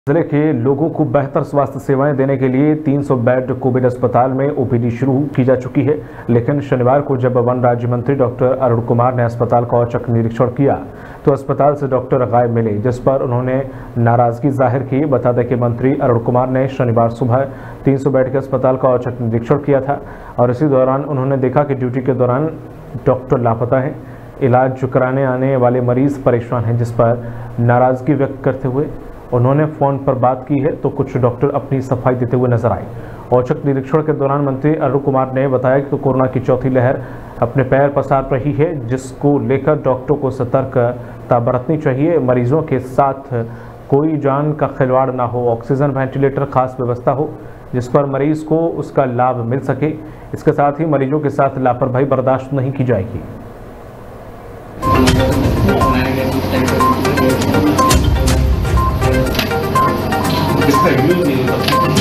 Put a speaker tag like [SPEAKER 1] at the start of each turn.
[SPEAKER 1] जिले के लोगों को बेहतर स्वास्थ्य सेवाएं देने के लिए 300 बेड कोविड अस्पताल में ओपीडी शुरू की जा चुकी है। लेकिन शनिवार को जब वन राज्य मंत्री डॉक्टर अरुण कुमार ने अस्पताल का औचक निरीक्षण किया तो अस्पताल से डॉक्टर गायब मिले, जिस पर उन्होंने नाराजगी जाहिर की। बता दें कि मंत्री अरुण कुमार ने शनिवार सुबह 300 बेड के अस्पताल का औचक निरीक्षण किया था और इसी दौरान उन्होंने देखा कि ड्यूटी के दौरान डॉक्टर लापता है, इलाज कराने आने वाले मरीज परेशान हैं, जिस पर नाराजगी व्यक्त करते हुए उन्होंने फोन पर बात की है तो कुछ डॉक्टर अपनी सफाई देते हुए नजर आए। औचक निरीक्षण के दौरान मंत्री अरुण कुमार ने बताया कि कोरोना की चौथी लहर अपने पैर पसार रही है, जिसको लेकर डॉक्टरों को सतर्कता बरतनी चाहिए। मरीजों के साथ कोई जान का खिलवाड़ ना हो, ऑक्सीजन वेंटिलेटर खास व्यवस्था हो जिस पर मरीज को उसका लाभ मिल सके। इसके साथ ही मरीजों के साथ लापरवाही बर्दाश्त नहीं की जाएगी।
[SPEAKER 2] इसका